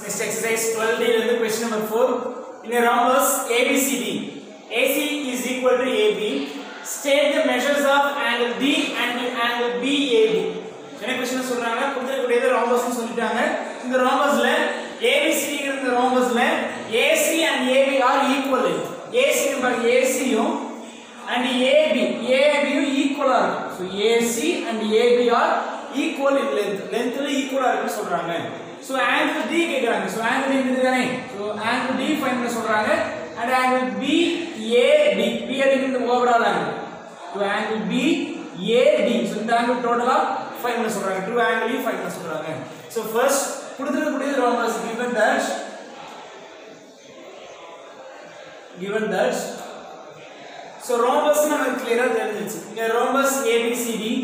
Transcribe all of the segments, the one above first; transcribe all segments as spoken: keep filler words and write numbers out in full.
Next exercise twelve D is question number four. In a rhombus A B C D, A C is equal to A B. State the measures of angle D and angle B A B. என்ன question சொல்றாங்க கொடுத்திருக்கக்கூடியது rhombus னு சொல்லிட்டாங்க. இந்த rhombusல A B C D ங்கிற rhombusல A C and A B are equal. A C ங்க பாருங்க A C யும் and A B A B யும் equal ஆ இருக்கும். So A C and A B are equal in length. lengthல equal ஆ இருக்குன்னு சொல்றாங்க. So angle D கேக்குறாங்க. So angle D என்னதுதானே? So angle D find பண்ண சொல்றாங்க and angle B A D B அப்படிங்கிறது overall angle. So angle B A D so இந்த angle டோட்டலா find பண்ண சொல்றாங்க. two angle ஃபைண்ட் பண்ண சொல்றாங்க. So first கொடுத்திருக்கக்கூடிய rhombus given that given that so rhombus நமக்கு கிளியரா தெரிஞ்சிருச்சு. இந்த rhombus A B C D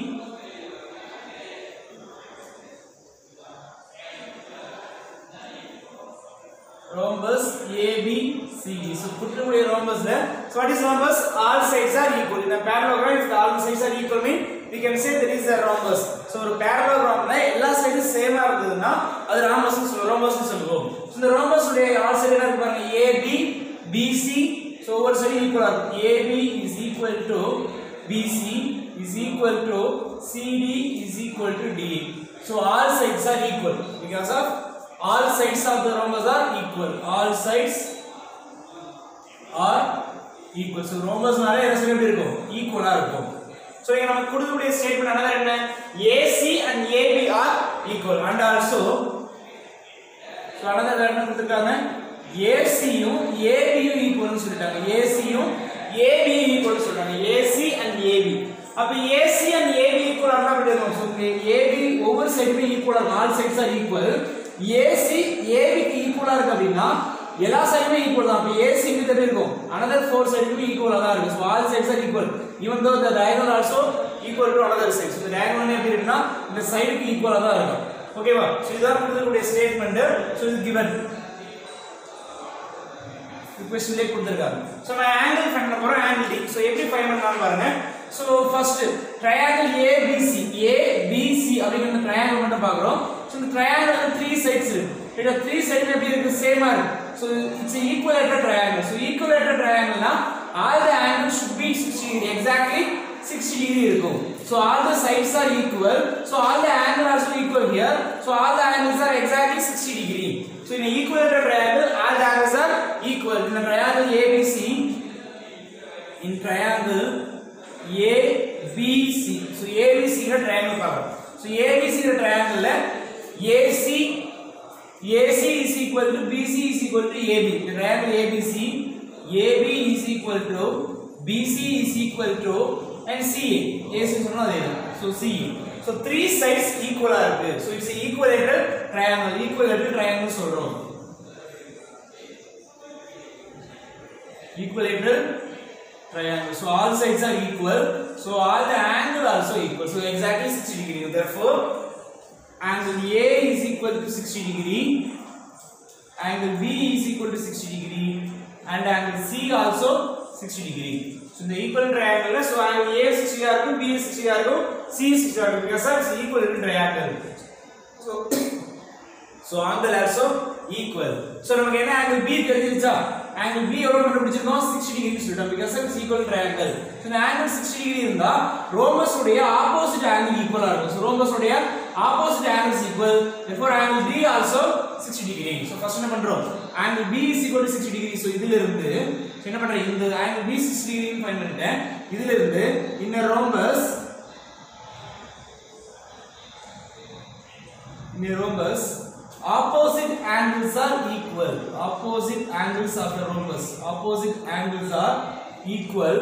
rhombus A B C D. So put the rhombus there. So what is rhombus? All sides are equal. In a parallelogram, if the all sides are equal, mean we can say there is a rhombus. So a parallelogram la ella sides same ah irundhuna adu rhombus nu solluvom. rhombus nu solluvom. So the rhombus ude all sides enna irukku A B B C. So over side equal ah A B is equal to B C is equal to C D is equal to D. So all sides are equal because of all sides of the rhombus are equal. All sides are equal. So rhombus நால என்ன சொல்ல எப்படி இருக்கும்? equal ஆ இருக்கும். So இங்க நமக்கு கொடுக்கக்கூடிய statement another என்ன? A C and A B are equal and also so another என்ன கொடுத்திருக்காங்க? A C யும் A B யும் equal னு சொல்லிட்டாங்க. A C யும் A B யும் equal னு சொல்றாங்க. A C and A B. அப்ப A C and A B equal ஆனா எப்படி இருக்கும்? So A B ஒவ்வொரு சைடுமே equal ah all sides are equal. A C A B க்கு ஈக்குவலா இருக்கு அப்படினா எல்லா சைடுமே ஈக்குவல் தான். அப்ப A C க்கு எப்படி இருக்கும்? another four sides ஈக்குவலா தான் இருக்கு. So all sides are equal even though the diagonal also equal to another side. So the diagonal எப்படி இருக்குன்னா இந்த சைடுக்கு ஈக்குவலா தான் இருக்கும். ஓகேவா? So இதான் கொடுத்திருக்கக்கூடிய ஸ்டேட்மென்ட். So இது given equationல கொடுத்திருக்காங்க. So நம்ம angle ஃபைண்ட் பண்ண போறோம் angle D. So எப்படி ஃபைண்ட் பண்ணலாம்னு பாருங்க. So first triangle A B C A B C அப்படிங்கற triangle மட்டும் பார்க்கறோம். So the triangle has three sides இருக்கு. இது three sides எப்படி இருக்கு? சேமா இருக்கு. So it's an equilateral triangle. So equilateral triangle னா all the angles should be sixty degree. Exactly sixty degree இருக்கும். So all the sides are equal. So all the angles are also equal here. So all the angles are exactly sixty degree. So in an equilateral triangle all the angles are equal. In the triangle A B C in triangle A B C. So A B C ங்கிற triangle பார்க்கறோம். So A B C ங்கிற triangle ல A C A C is equal to B C is equal to A B. The triangle A B C A B is equal to B C is equal to and C A. A C சொன்னா அதே தான். So C A. So three sides equal ஆ இருக்கு. So it's an equilateral triangle. Equilateral triangle சொல்றோம். Equilateral triangle. So all sides are equal. So all the angle also equal. So exactly sixty degree. Therefore angle A is equal to sixty degree, angle B is equal to sixty degree, and angle C also sixty degree. So the equal triangle, so angle A sixty degree, B sixty degree, C sixty degree because it's equal triangle. So so angle also equal. So நமக்கு என்ன angle B தெரிஞ்சிருச்சா? angle B எவ்வளவு கண்டுபிடிச்சிருக்கோம்? sixty degree சொல்லிட்டோம் because it's equal triangle. So the angle sixty degree இருந்தா rhombus உடைய opposite angle equal ஆ இருக்கும். So rhombus உடைய opposite angle is equal. Therefore angle D also sixty degree. So first என்ன பண்றோம்? angle B is equal to sixty degree. So இதில இருந்து என்ன பண்றேன்? இந்த angle B sixty degree ன்னு ஃபைண்ட் பண்ணிட்டேன். இதில இருந்து in a rhombus in a rhombus opposite angles are equal. Opposite angles of the rhombus. Opposite angles are equal.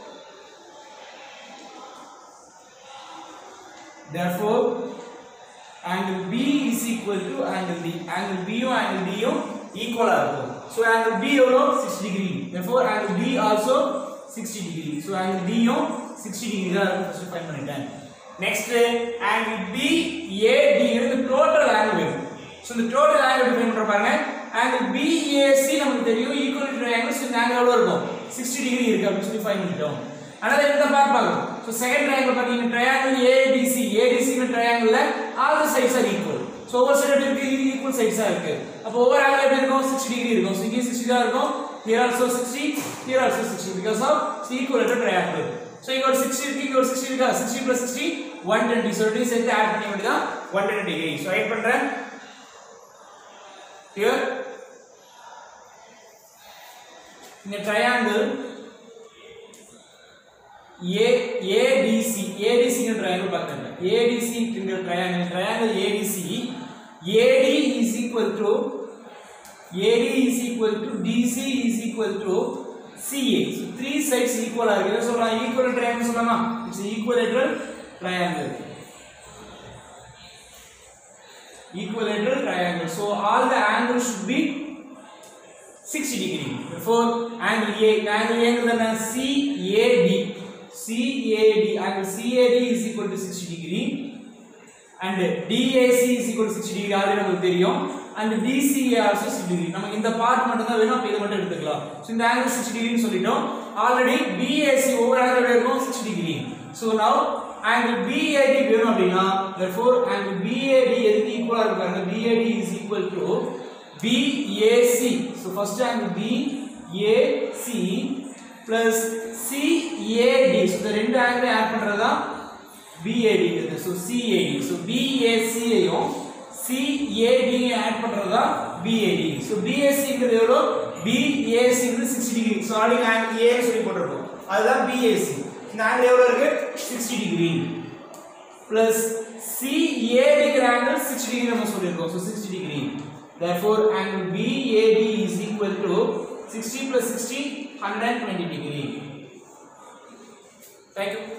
Therefore, angle B is equal to angle D. Angle B and angle D equal are. So angle B is sixty degree. Therefore, angle D also sixty degree. So angle D sixty degree. First find பண்ணிட்டேன். Next, angle B A D is the total angle. So the total angle define பண்ற பாருங்க. angle B A C நமக்கு தெரியும் equal triangle. So இந்த angle எவ்வளவு இருக்கும்? sixty degree இருக்கு அப்படி சொல்லி ஃபைண்ட் பண்ணிட்டோம். another இந்த பார்ட் பார்க்கணும். So second triangle பாத்தீங்கன்னா triangle A D C A D C ங்கிற triangle ல all the sides are equal. So ஒவ்வொரு சைடு எப்படி இருக்கு ஈக்குவல் சைட்ஸா இருக்கு அப்ப ஒவ்வொரு ஆங்கிள் எப்படி இருக்கும் sixty டிகிரி இருக்கும் சோ இங்க sixty தான் இருக்கும் here also sixty here also sixty because of equilateral triangle so இங்க ஒரு sixty இருக்கு இங்க ஒரு sixty இருக்கா sixty plus sixty one twenty so ரெண்டையும் சேர்த்து ஆட் பண்ணி வேண்டியதா one twenty degree so add பண்றேன் here in a triangle A ADC ADC ங்கிற triangle பாருங்க ADC ங்கிற triangle triangle ADC AD is equal to AD is equal to D C is equal to C A so three sides equal ஆ இருக்கு சொல்றோம் equilateral triangle சொல்லலாமா it's equilateral triangle equilateral triangle so all the angles should be sixty degree therefore angle A angle A ங்கிறது C A D C A D angle C A D is equal to sixty degree and D A C is equal to sixty degree already நமக்கு தெரியும் and D C A also sixty degree நமக்கு இந்த part மட்டும் தான் வேணும் அப்ப இத மட்டும் எடுத்துக்கலாம் so இந்த angle sixty degree னு சொல்லிட்டோம் already B A C over angle இருக்கும் sixty degree so now angle B A D வேணும் அப்படினா therefore angle B A D எதுக்கு ஈக்குவலா இருக்கு பாருங்க B A D is equal to B A C so first angle B A C plus C A D so இந்த ரெண்டு angle add பண்றதா B A D இருக்கு so C A D so B A C ஐயும் C A D ஐயும் add பண்றதா B A D so B A C ங்கிறது எவ்வளவு B A C ங்கிறது sixty degree so already angle A னு சொல்லி போட்டுறோம் அதுதான் B A C இந்த ஆங்கிள் எவ்வளவு இருக்கு sixty degree plus C A D ங்கிற ஆங்கிள் sixty degree நம்ம சொல்லிருக்கோம் so sixty degree therefore angle B A D is equal to sixty plus sixty one hundred twenty degree thank you